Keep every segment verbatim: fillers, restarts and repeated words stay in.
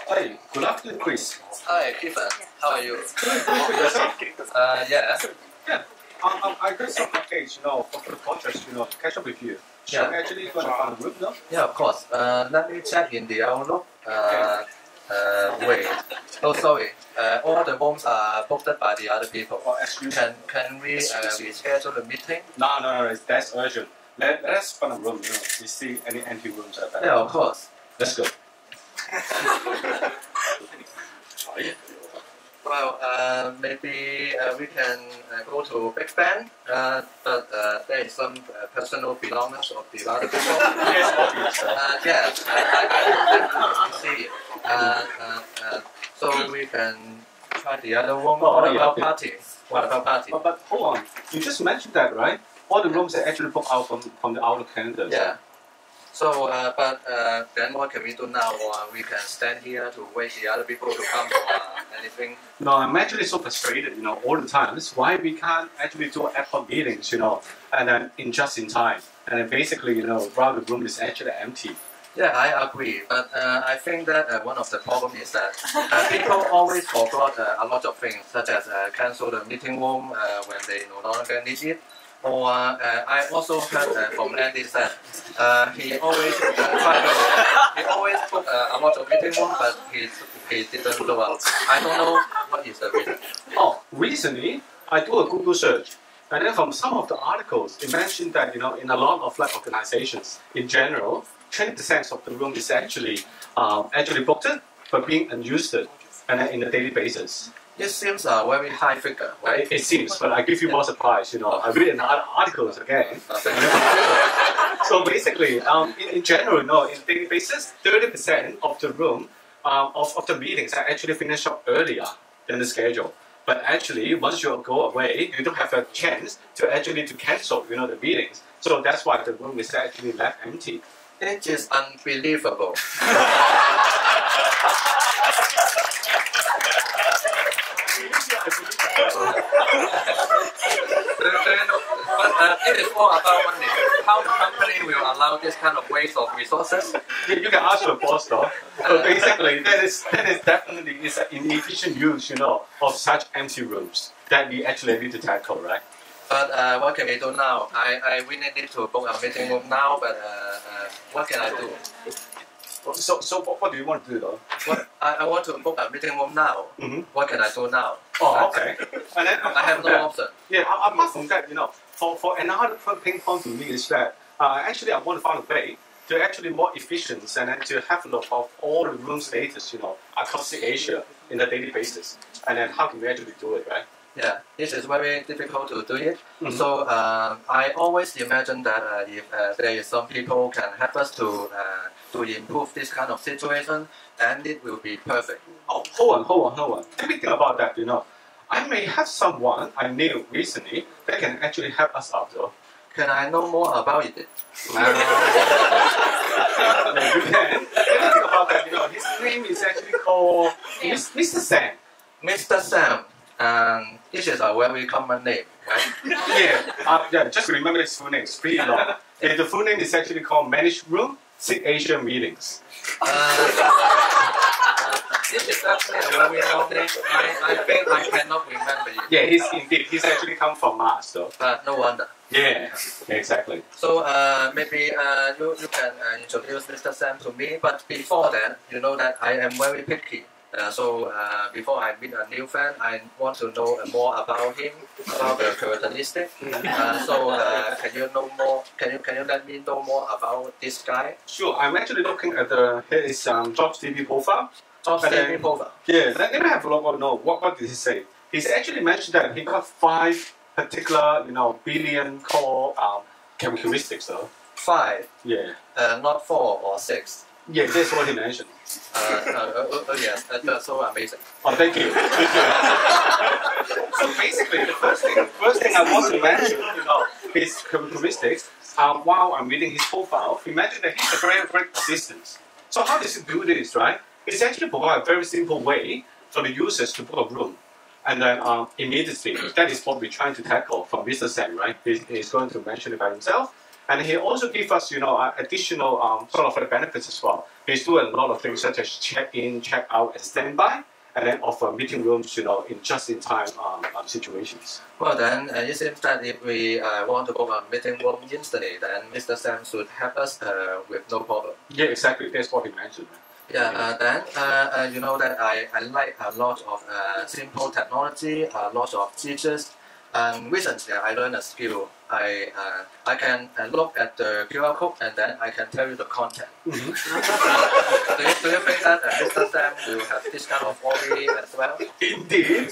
Hi, good afternoon, Chris. Hi, Kevin. How are you? Yourself? Uh, yeah. Yeah. Um, um, I got some updates, you know, for the contrast, you know, to catch up with you. So Yeah. actually going to find a room, no? Yeah, of course. Uh, let me check in the Outlook. Uh, uh, wait. Oh, sorry. Uh, all the rooms are booked by the other people. Oh, excuse me. Can can we uh, reschedule the meeting? No, no, no, it's, that's urgent. Let, let us find a room, you know, we see any empty rooms at that. Yeah, of course. Let's go. Well, uh, maybe uh, we can uh, go to Big Ben, uh, but uh, there is some uh, personal belongings of the other people. Yes, obvious. Uh, yes, I, I, I, I see. Uh, uh, uh, so we can try the other room. Oh, What yeah, about okay. party? What about party? But, but hold on, you just mentioned that, right? All the rooms are actually booked out from, from the Outlook calendar. Yeah. So, uh, but uh, then what can we do now? Or we can stand here to wait the other people to come or uh, anything? No, I'm actually so frustrated, you know, all the time. That's why we can't actually do ad hoc meetings, you know, and then in just in time. And then basically, you know, while the room is actually empty. Yeah, I agree. But uh, I think that uh, one of the problems is that uh, people always forgot uh, a lot of things, such as uh, cancel the meeting room uh, when they no longer need it. Or uh, I also heard uh, from Andy that uh, he always uh, try to he always book uh, a lot of meeting room, but he he didn't show up. I don't know what is the reason. Oh, recently I do a Google search, and then from some of the articles, it mentioned that you know in a lot of like organizations in general, twenty percent of the room is actually um, actually booked, but being unused, and then in a daily basis. It seems a very high figure, right? It, it seems, but I give you more surprise. You know, I read another articles again. So basically, um, in, in general, no, in daily basis, thirty percent of the room um, of, of the meetings are actually finished up earlier than the schedule. But actually, once you go away, you don't have a chance to actually to cancel, you know, the meetings. So that's why the room is actually left empty. It is unbelievable. But uh, it is all about money. How the company will allow this kind of waste of resources? You, you can ask your boss though. So basically, that is that is definitely is an inefficient use, you know, of such empty rooms that we actually need to tackle, right? But uh, what can we do now? I, I really need to book a meeting room now, but uh, uh, what can I do? So so what, what do you want to do though? What, I, I want to book a meeting room now. Mm-hmm. What can I do now? Oh, okay. And then I have no that, option. Yeah, apart from that, you know, for, for another ping pong to me is that uh, actually I want to find a way to actually more efficient and then to have a look of all the room status, you know, across Asia in a daily basis. And then how can we actually do it, right? Yeah, this is very difficult to do it. Mm-hmm. So uh, I always imagine that uh, if uh, there is some people can help us to uh, to improve this kind of situation, then it will be perfect. Oh, hold on, hold on, hold on. Let me think about that, you know. I may have someone I knew recently that can actually help us out, though. Can I know more about it? Yeah, you can. Let me think about that, you know. His name is actually called Mister Sam. Mister Sam. And this is a very common name, right? Yeah, uh, yeah. Just remember his full name. It's pretty long. Yeah, the full name is actually called Managed Room Sit Asia Meetings. Uh, this is actually a very long name. I, I think I cannot remember it. Yeah, he's indeed. He's actually come from Mars, though. But no wonder. Yeah, exactly. So uh, maybe uh, you, you can uh, introduce Mister Sam to me. But before that, you know that I am very picky. Uh, so uh, before I meet a new friend, I want to know more about him, about the characteristics. Uh, so uh, can you know more? Can you can you let me know more about this guy? Sure. I'm actually looking at the his um, Jobs T V profile. Jobs T V profile. Yeah. Let, let me have a look. Or no, what what did he say? He's actually mentioned that he got five particular, you know, billion core um, characteristics, though. Five. Yeah. Uh, not four or six. Yeah, that's what he mentioned. Uh, uh, uh, uh, yes, uh, that's so amazing. Oh, thank you. Thank you. So basically, the first thing, first thing I want to mention, you know, his characteristics. Um, while I'm reading his profile, he mentioned that he's a very, very persistent. So how does he do this, right? It's actually provide a very simple way for the users to book a room. And then um, immediately, that is what we're trying to tackle from Mister Sam, right? He's, he's going to mention it by himself. And he also gives us, you know, uh, additional um, sort of benefits as well. He's doing a lot of things such as check-in, check-out, and standby, and then offer meeting rooms, you know, in just-in-time um, um, situations. Well, then uh, it seems that if we uh, want to book a meeting room instantly, then Mister Sam should help us uh, with no problem. Yeah, exactly. That's what he mentioned. Yeah, uh, then uh, uh, you know that I, I like a lot of uh, simple technology, a lot of features. Um, recently, I learned a skill. I uh, I can uh, look at the Q R code and then I can tell you the content. Mm-hmm. uh, do, you, do you think that uh, Mister Sam will have this kind of hobby as well? Indeed.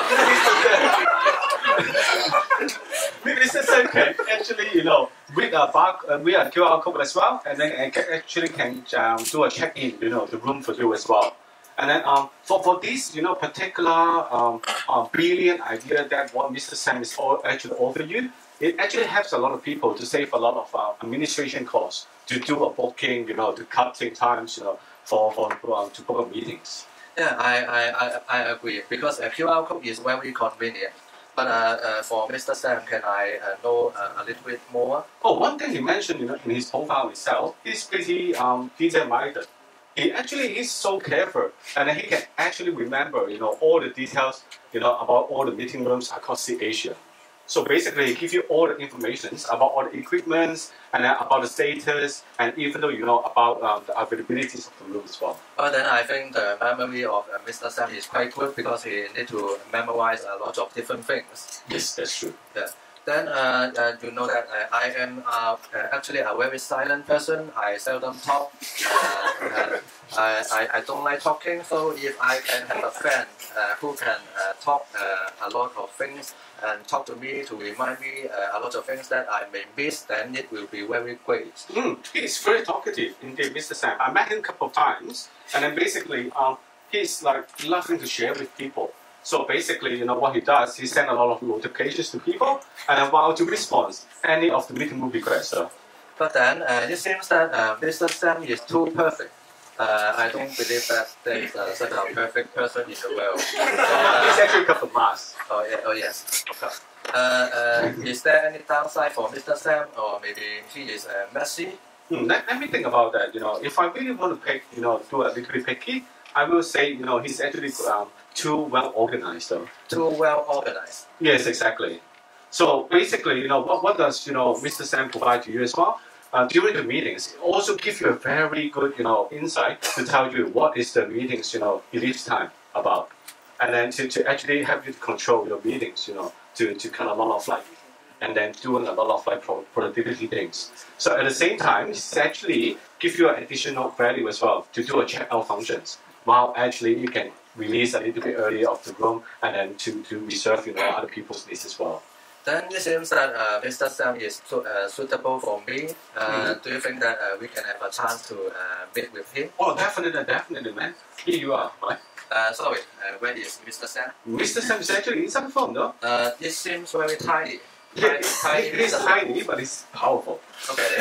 Mister Sam can actually, you know, read a bar, uh, read a Q R code as well, and then uh, can actually can um, do a check-in, you know, the room for you as well. And then um, for, for this, you know, particular um, uh, brilliant idea that what Mister Sam is all, actually offering you, it actually helps a lot of people to save a lot of uh, administration costs, to do a booking, you know, to cutting times, you know, for, for um, to book meetings. Yeah, I, I, I, I agree, because a Q R code is very convenient. But uh, uh, for Mister Sam, can I uh, know uh, a little bit more? Oh, one thing he mentioned, you know, in his profile itself, he's pretty um, detail-minded. He actually is so careful, and he can actually remember, you know, all the details, you know, about all the meeting rooms across Asia. So basically, he gives you all the information about all the equipments, and then about the status, and even though you know about um, the availabilities of the room as well. Well, then I think the memory of uh, Mister Sam is quite good because he need to memorize a lot of different things. Yes, that's true. Yeah. Then uh, uh, you know that uh, I am uh, actually a very silent person. I seldom talk. Uh, uh, I, I, I don't like talking. So if I can have a friend uh, who can uh, talk uh, a lot of things and talk to me to remind me uh, a lot of things that I may miss, then it will be very great. Mm, he's very talkative, indeed, Mister Sam. I met him a couple of times, and then basically, um, he's like loving to share with people. So basically, you know, what he does, he sends a lot of notifications to people, and then while to respond any of the meeting room requests. So. But then uh, it seems that uh, Mister Sam is too perfect. Uh, I don't believe that there is uh, such a perfect person in the world. So, uh, he's actually a couple of masks. Oh, yeah, oh yes, of course. Uh, uh, is there any downside for Mister Sam, or maybe he is uh, messy? Hmm, let, let me think about that. You know, if I really want to pick, you know, do a little bit picky, I will say, you know, he's actually um, too well organized, though. Too well organized. Yes, exactly. So basically, you know, what, what does, you know, Mister Sam provide to you as well? Uh, during the meetings, it also give you a very good, you know, insight to tell you what is the meetings, you know, in each time about. And then to, to actually help you to control your meetings, you know, to, to kind of a lot of like, and then doing a lot of like pro productivity things. So at the same time, it's actually give you an additional value as well to do a checkout functions. While actually you can release a little bit earlier of the room and then to, to reserve, you know, other people's needs as well. Then it seems that uh, Mister Sam is so, uh, suitable for me. Uh, mm-hmm. Do you think that uh, we can have a chance to uh, meet with him? Oh, definitely, definitely, man. Here you are, right? Uh, sorry, uh, where is Mister Sam? Mister Sam is actually inside the phone, no? Uh, it seems very tiny. Yeah, tiny, he's tiny, but he's powerful. Okay.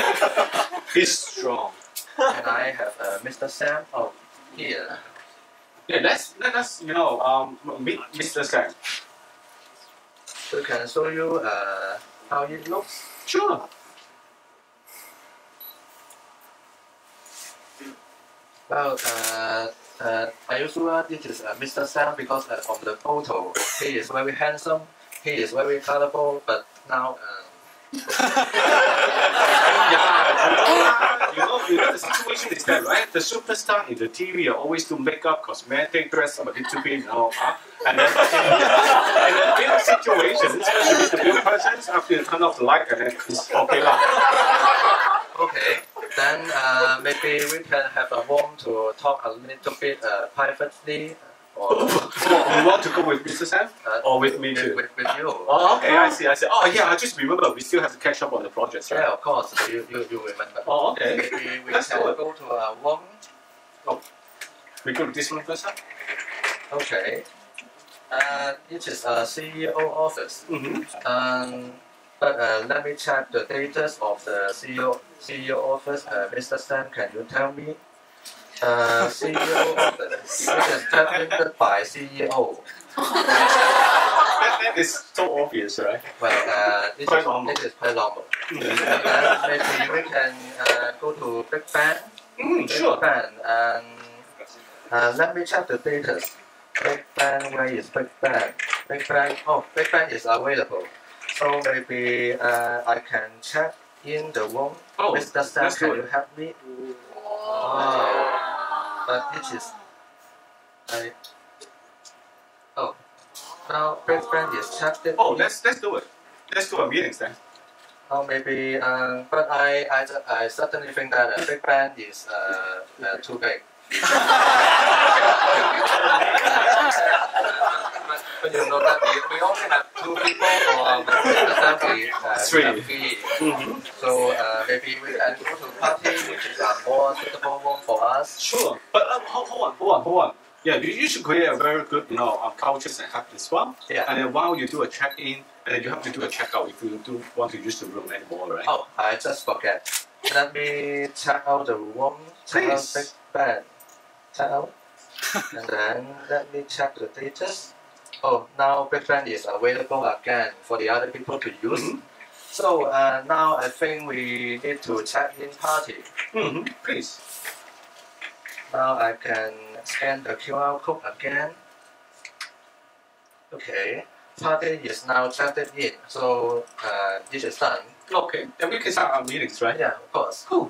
He's strong. Can I have uh, Mister Sam? Oh, here. Yeah, let's, let us, you know, um, meet Mister Sam. So can I show you uh, how it looks? Sure. Well, uh, uh, are you sure this is uh, Mister Sam? Because uh, from the photo, he is very handsome, he is very colorful, but now... Uh, yeah, you know, you know, the situation is that, right? The superstar in the T V are always do makeup, cosmetic, dress up a little bit, you know, huh? And then in the real situation, especially with the real persons, after you turn off the light, and then it's okay lah. Okay, then uh, maybe we can have a room to talk a little bit uh, privately. Or, so you want to go with Mister Sam? Uh, or with me too? With, with you. Oh, okay, I see, I see. Oh, yeah, I just remember we still have to catch up on the projects, right? Yeah, of course, you, you, you remember. Oh, okay. Maybe we Let's can do it. go to a room. Oh, we go to this one first, huh? Okay. Uh, it is a C E O office. Mm-hmm. Um, but uh, let me check the status of the C E O, C E O office. Uh, Mister Sam, can you tell me? Uh, C E O office. It is terminated by C E O. Let, it is so obvious, right? Well, uh, this, Quite is, normal. this is quite normal. And then maybe we can uh, go to Big Bang. Mm, Big sure. Bang, and uh, let me check the status. Big Bang, where is Big Bang? Big Bang, oh, Big Bang is available. So maybe uh, I can check in the room. Oh, Mister Sam, let's can do you it. help me? Oh. But it is, I, oh, now Big Bang is checked in. Oh, let's let's do it. Let's do a meeting then. Oh, maybe, uh, but I, I, I certainly think that a Big Bang is uh, uh, too big. but, but you know that we, we only have two people, or Mister Sam, we uh, Three. have three. Mm-hmm. So uh, maybe we can go to party, which is a more suitable room for us. Sure, but um, hold, hold on, hold on, hold on. Yeah, you, you should create a very good, you know, um, cultures and habits as well. Yeah. And then while you do a check-in, and then you have to do a check-out if you do want to use the room anymore, right? Oh, I just forget. Let me check out the room, check out Please. Big Bang, check out, and then let me check the status. Oh, now Big Bang is available again for the other people to use. Mm-hmm. So uh, now I think we need to check in party. Mm-hmm. Please. Now I can scan the Q R code again. Okay, party is now checked in, so uh, this is done. Okay, then we can start our meetings, right? Yeah, of course. Cool.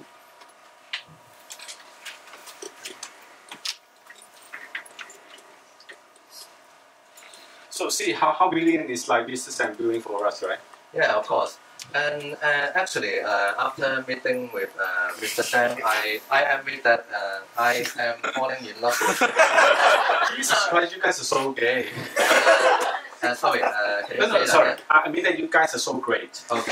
So see how, how brilliant is like Mister Sam doing for us, right? Yeah, of course. And uh, actually, uh, after meeting with uh, Mister Sam, I, I admit that uh, I am falling in love with him. Jesus Christ, you guys are so gay. Uh, sorry, uh, can you No, say no, that sorry. again? I mean that you guys are so great. Okay.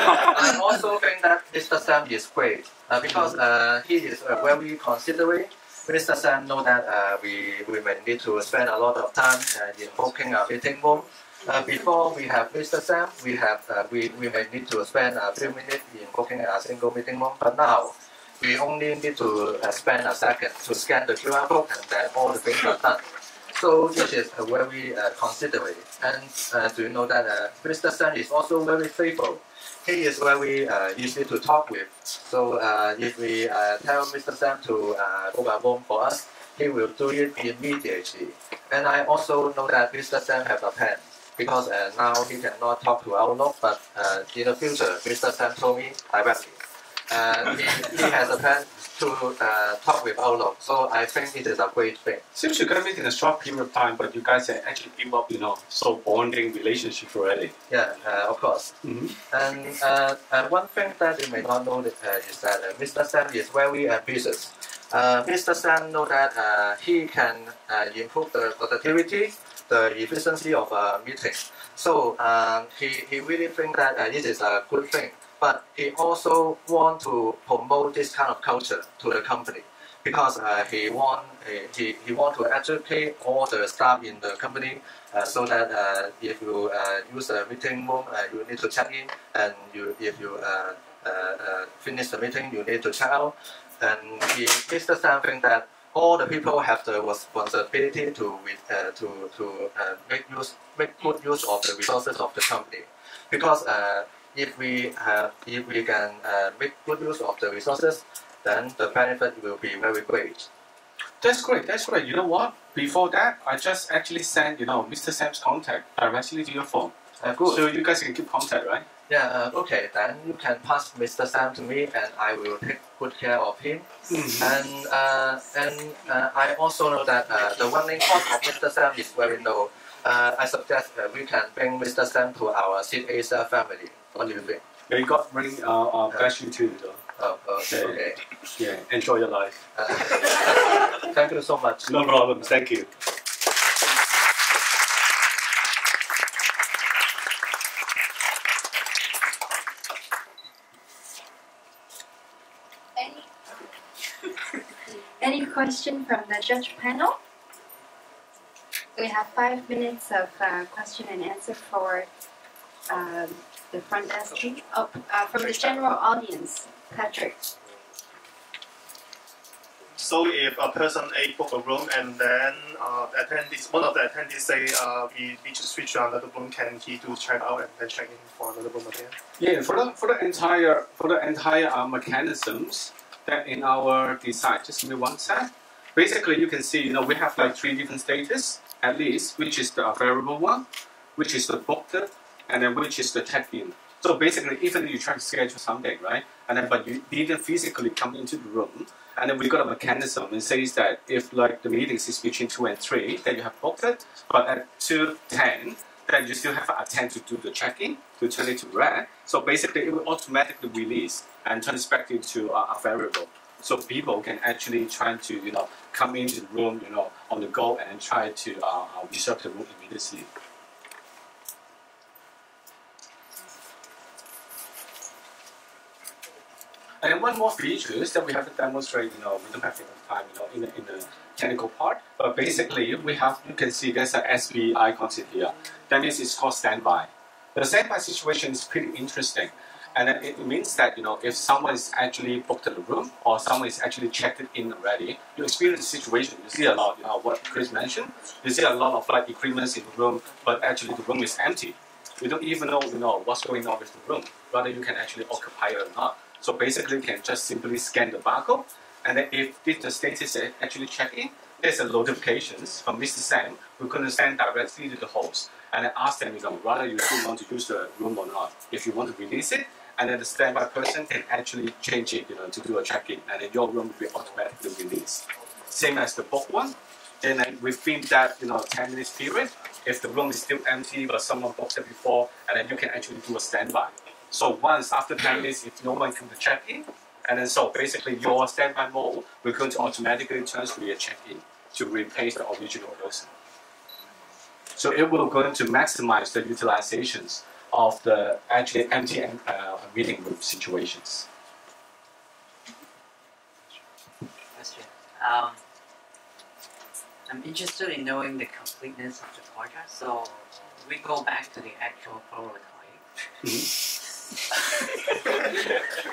I also think that Mister Sam is great uh, because uh, he is uh, very considerate. Mister Sam knows that uh, we, we may need to spend a lot of time uh, in booking a meeting room. Uh, before we have Mister Sam, we have uh, we, we may need to spend a few minutes in booking a single meeting room. But now we only need to uh, spend a second to scan the Q R code, and then all the things are done. So this is a very uh, considerate. And uh, do you know that uh, Mister Sam is also very faithful. He is very uh, easy to talk with. So uh, if we uh, tell Mister Sam to uh, book a room for us, he will do it immediately. And I also know that Mister Sam has a pen because uh, now he cannot talk to Outlook, but uh, in the future, Mister Sam told me directly. Uh, he, he has a pen to uh, talk with Outlook. So I think it is a great thing. Seems you got meet in a short period of time, but you guys have actually built up, you know, so bonding relationship already. Yeah, uh, of course. Mm-hmm. And uh, uh, one thing that you may not know that, uh, is that uh, Mister Sam is very ambitious. Uh, Mister Sam knows that uh, he can uh, improve the productivity, the efficiency of a meeting. So um, he, he really thinks that uh, this is a good thing. But he also want to promote this kind of culture to the company because uh, he want uh, he, he want to educate all the staff in the company uh, so that uh, if you uh, use a meeting room, uh, you need to check in, and you if you uh, uh, uh, finish the meeting, you need to check out. And he Mister Sam thinks that all the people have the responsibility to uh, to to uh, make use make good use of the resources of the company because. Uh, If we have, if we can uh, make good use of the resources, then the benefit will be very great. That's great. That's great. You know what? Before that, I just actually sent, you know, Mister Sam's contact directly to your phone. Uh, good. So you guys can keep contact, right? Yeah. Uh, okay. Then you can pass Mister Sam to me, and I will take good care of him. Mm-hmm. And uh, and uh, I also know that uh, the running cost of Mister Sam is very low. Uh, I suggest uh, we can bring Mister Sam to our Seed Asia family. What do you think? May God bring uh, uh, bless you too, though. Oh, okay. okay. Yeah, enjoy your life. Uh, thank you so much. No problem. Thank you. Any, any question from the judge panel? We have five minutes of uh, question and answer for um, the front desk team. Oh, uh, from the general audience, Patrick. So if a person A book a room and then uh, the attendees, one of the attendees say uh, we need to switch to another room, can he do check out and then check in for another room again? Yeah, for the for the entire for the entire uh, mechanisms that in our design. Just give me one sec. Basically, you can see, you know, we have like three different status at least, which is the variable one, which is the booked, and then which is the check-in. So basically, even if you try to schedule something, right, and then but you didn't physically come into the room, and then we got a mechanism that says that if like the meetings is between two and three, then you have booked it, but at two ten, then you still have to attend to do the check-in to turn it to red. So basically, it will automatically release and turn it back into a, a variable. So people can actually try to, you know, come into the room, you know, on the go and try to uh, reserve the room immediately. And then one more features that we have to demonstrate, you know, we don't have enough time, you know, in the, in the technical part. But basically, we have, you can see there's an S B icon here. That means it's called standby. The standby situation is pretty interesting. And then it means that, you know, if someone is actually booked the room or someone is actually checked in already, you experience the situation. You see a lot, you know, what Chris mentioned. You see a lot of like equipment in the room, but actually the room is empty. You don't even know, you know, what's going on with the room, whether you can actually occupy it or not. So basically, you can just simply scan the barcode, and then if the status is actually checked in, there's a notifications from Mister Sam. We're going to send directly to the host and then ask them, you know, whether you still want to use the room or not. If you want to release it, and then the standby person can actually change it, you know, to do a check-in, and then your room will be automatically released. Same as the book one. And then within that, you know, ten minutes period, if the room is still empty but someone booked it before, and then you can actually do a standby. So once after ten minutes, if no one comes to check in, and then so basically your standby mode, we're going to automatically transfer your check-in to replace the original person. So it will going to maximize the utilizations of the actually empty uh, meeting room situations. Question. Um, I'm interested in knowing the completeness of the podcast. So we go back to the actual prototype. Mm-hmm.